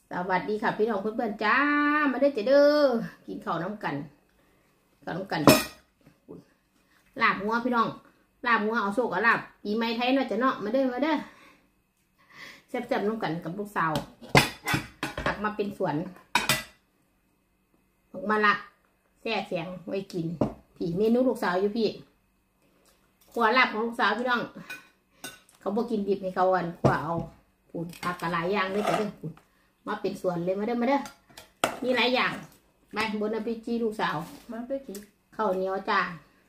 สวัสดีค่ะพี่น้องเพื่อนๆจ้ามาได้จะเด้อกินข้าวน้ำกันลาบงัวพี่น้องลาบงัวเอาโซกเอาลาบปีใหม่ไทยเนาะจะเนาะมาเด้อแซ่บๆน้ำกันกับลูกสาวตักมาเป็นสวนออกมาละแซ่แข็งไว้กินผีเมนูลูกสาวอยู่พี่ขวาลาบของลูกสาวพี่น้องเขาบอกกินดิบให้เขาอันขวาเอาปุ่นผักกระหลายอย่างเลยแต่เด้อปุ่นมาเป็นสวนเลยมาเด้อมีหลายอย่างไปบนอภิจีลูกสาวมาไปกินข้าวเหนียวจ้า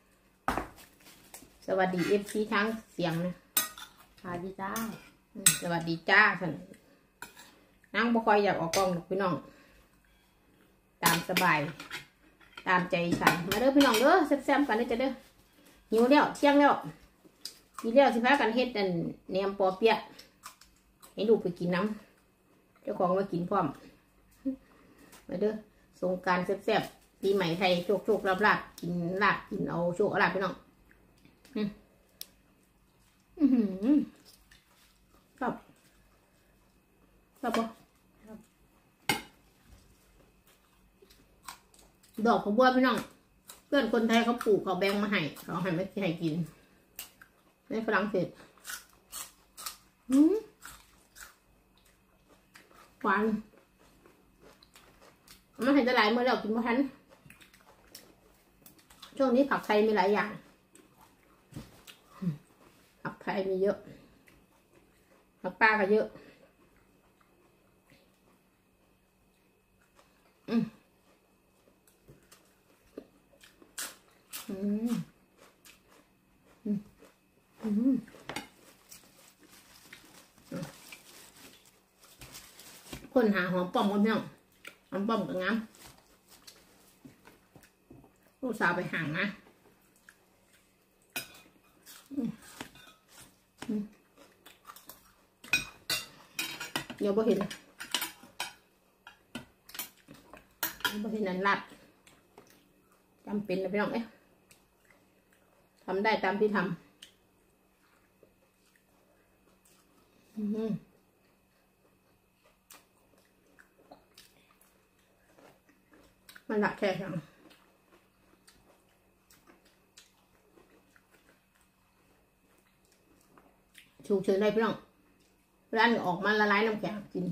สวัสดีFCทั้งเสียงนะสวัสดีจ้าสวัสดีจ้าท่านนั่งบ่คอยอยากออกกล้องหรอกพี่น้องตามสบายตามใจฉันมาเด้อพี่น้องเด้อแซ่บๆกันเลยจ้ะเด้อหิวแล้วเที่ยงแล้วมีแล้วสิพากันเฮ็ดอันแหนมปอเปี๊ยะให้ลูกไปกินน้ำเจ้าของมากินพร้อมมาเด้อสงกรานต์แซ่บๆปีใหม่ไทยโชคลาบกินลาบกินเอาโชคเอาลาบพี่น้องครับปะดอกผักบัวพี่น้องเพื่อนคนไทยเขาปลูกเขาแบ่งมาให้เขาให้ไม่ให้กินในฝรั่งเศสหวานมันเห็นจะหลายเมื่อเรากินมาทันช่วงนี้ผักไทยมีหลายอย่างผักไทยมีเยอะผักป้าก็เยอะคนหาหอมป้อมกันเนาะหอมป้อมกับงามลูกสาวไปห่างนะเดี๋ยวบ่เห็นนั่นลัดจำเป็นนะพี่น้องทำได้ตามที่ทำมันหนักแค่ไหนฉุกเฉินได้พี่น้องร้านออกมาละลายน้ำแข็งกิน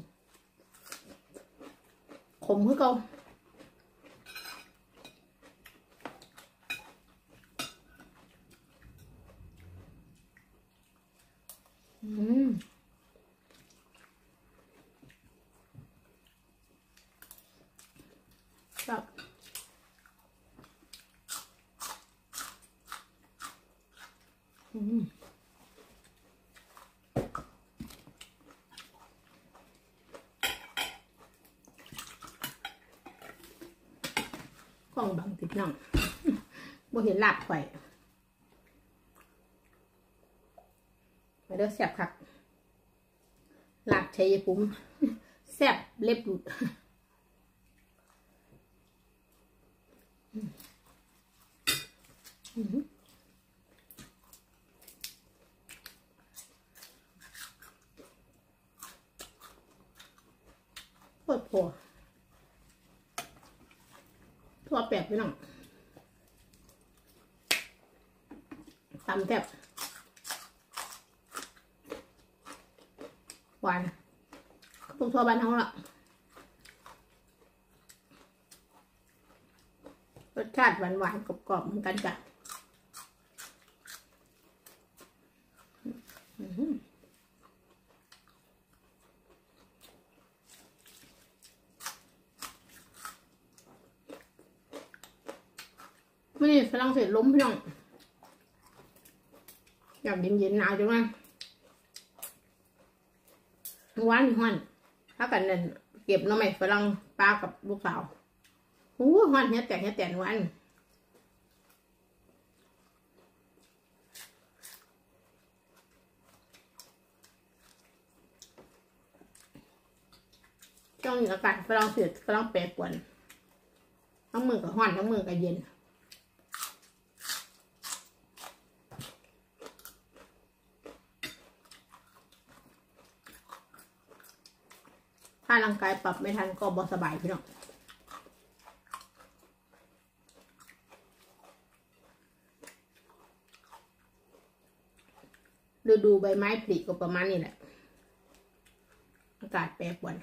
ขมคือเก่าครับข้องบังติดน้องบ่เห็นลาบไข่มาเด้อแซ่บคักลาบชัยภูมิแซ่บเล็บหลุดโคตรพอทั่วแปบไปหน่อยตำแซ่บหวานตรงทั่วบ้านเขาละรสชาติหวานกรอบๆเหมือนกันจ้ะไม่ได้ฝรั่งเศสล้มพี่น้องอยากเย็นหนาวจังเลยหวานหวานถ้ากันนั่นเก็บน้ำใหม่ฝรั่งปลากับลูกสาวโอ้หวานเนี้ยแต่หวานช่วงนี้อากาศฝรั่งเศสฝรั่งแปรปรวนทั้งมือกับหวานทั้งมือกับเย็น มถ้าร่างกายปรับไม่ทันก็บ่สบายพี่น้องฤดูใบไม้ผลิก็ประมาณนี้แหละอากาศแปรปรวน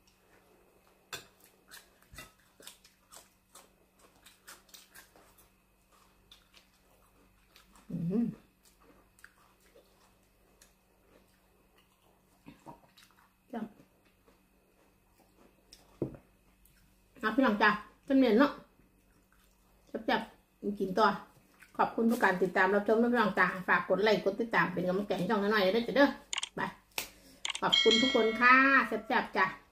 พี่น้องจ้าเป็นเหมือนเนาะจับกินต่อขอบคุณทุกการติดตามรับชมพี่น้องจ้าฝากกดไลค์กดติดตามเป็นกำลังใจให้ช่องหน่อยๆได้จ้ะเด้อไปขอบคุณทุกคนค่ะจับจ้า